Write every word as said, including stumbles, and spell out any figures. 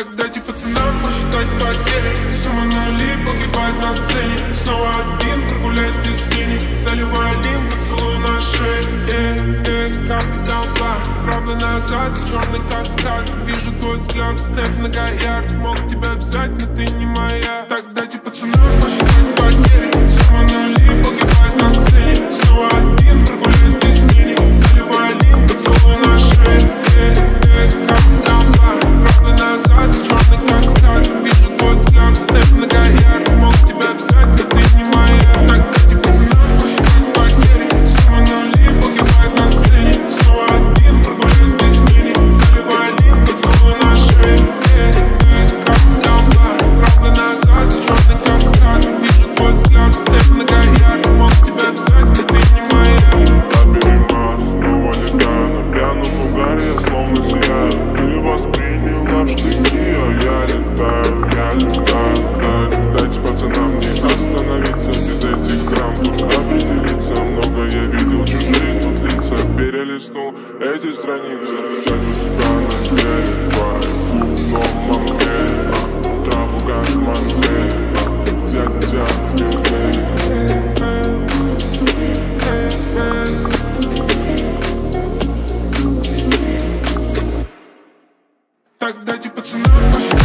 Так дайте пацанам посчитать потери. Сумма нули погибает на сцене. Снова один, прогуляюсь без тени. Заливаю лим, поцелуй на шее. Э, э, капли толпа, правда назад, черный каскад. Вижу твой взгляд, снэп многоярд. Мог тебя взять, но ты не моя. Так дайте пацанам посчитать потери. Сумма нули погибает на сцене. Снова один, прогуляюсь без тени. Заливаю лим, поцелуй на шее. Э, э, капли толпа, правда назад, черный каскад. Вижу твой взгляд, снэп многоярд. Мог тебя взять, но ты не моя. Так дайте пацанам посчитать потери. Сумма нули погибает на сцене. Снова один, прогуляюсь без тени. Заливаю лим, поцелуй на шее. Э, э, капли толпа, правда назад, черный каскад. Вижу твой взгляд, снэп многоярд. Мог тебя взять, но ты не моя. Словно сияю, ты восприняла в штыки, а я летаю, я летаю, да. Дайте пацанам не остановиться, без этих драм тут определиться. Много я видел, чужие тут лица, перелистнул эти страницы. Взять тебя на деле, твою дома мне, а, траву как мантель, а, взять тебя на бюстей. Так дайте пацанам посчитать